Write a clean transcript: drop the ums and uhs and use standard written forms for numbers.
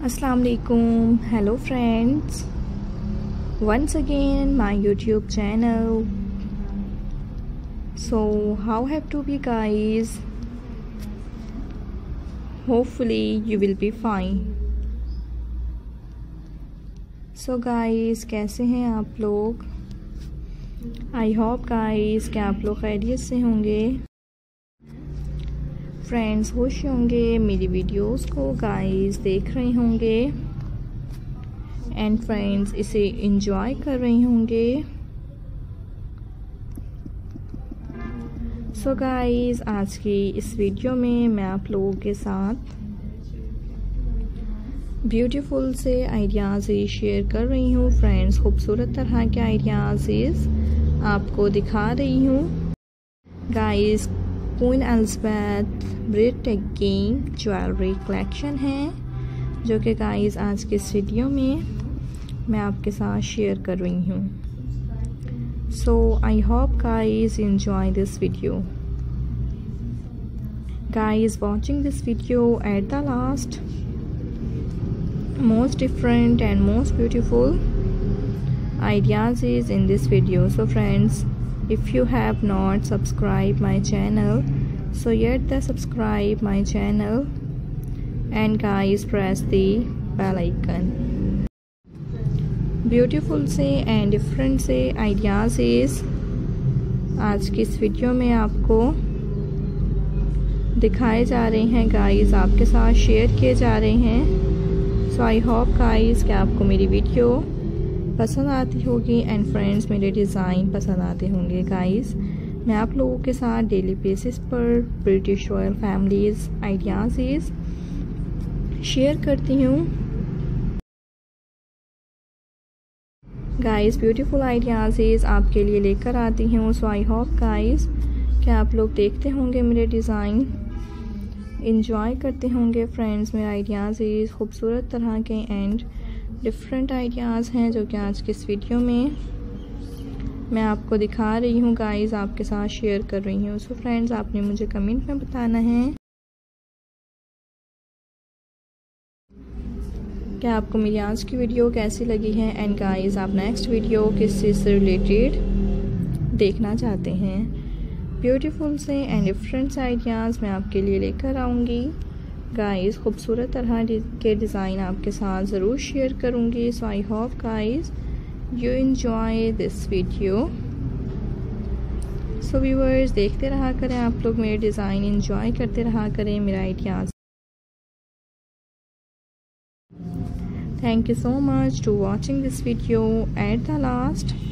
Assalamu alaikum. Hello friends, once again my YouTube channel. So how have to be guys? Hopefully you will be fine. So guys, कैसे हैं आप लोग? I hope guys कि आप लोग खैरियत से होंगे। फ्रेंड्स खुश होंगे, मेरी वीडियोस को गाइस देख रहे होंगे एंड फ्रेंड्स इसे एंजॉय कर रहे होंगे। सो गाइस, आज की इस वीडियो में मैं आप लोगों के साथ ब्यूटीफुल से आइडियाज़ शेयर कर रही हूँ। फ्रेंड्स खूबसूरत तरह के आइडियाज़ आपको दिखा रही हूँ। Guys queen Elizabeth breathtaking jewellery collection है जो कि गाइस आज के इस वीडियो में मैं आपके साथ शेयर कर रही हूँ। So I hope guys enjoy this video. Guys watching this video at the last, most different and most beautiful ideas is in this video. So friends, if you have not subscribed my channel, so yet the subscribe my channel and guys press the bell icon. Beautiful से and different से ideas is आज की इस video में आपको दिखाए जा रहे हैं गाइस, आपके साथ शेयर किए जा रहे हैं। सो आई होप गाइस कि आपको मेरी वीडियो पसंद आती होगी एंड फ्रेंड्स मेरे डिज़ाइन पसंद आते होंगे। गाइस मैं आप लोगों के साथ डेली बेसिस पर British royal families ideas share करती हूँ। गाइस ब्यूटीफुल आइडियाज़ आपके लिए लेकर आती हूँ। सो आई होप गाइस कि आप लोग देखते होंगे मेरे डिज़ाइन, इंजॉय करते होंगे। फ्रेंड्स मेरे आइडियाज़ खूबसूरत तरह के एंड डिफरेंट आइडियाज़ हैं जो कि आज के इस वीडियो में मैं आपको दिखा रही हूँ गाइस, आपके साथ शेयर कर रही हूँ। सो फ्रेंड्स आपने मुझे कमेंट में बताना है कि आपको मेरी आज की वीडियो कैसी लगी है एंड गाइस आप नेक्स्ट वीडियो किस चीज़ से रिलेटेड देखना चाहते हैं। ब्यूटीफुल से एंड डिफरेंट आइडियाज़ मैं आपके लिए लेकर आऊँगी गाइस। खूबसूरत तरह के डिज़ाइन आपके साथ ज़रूर शेयर करूँगी। So I hope guys you enjoy this video. So viewers देखते रहा करें आप लोग मेरे डिज़ाइन, एंजॉय करते रहा करें मेरा ideas. Thank you so much to watching this video at the last.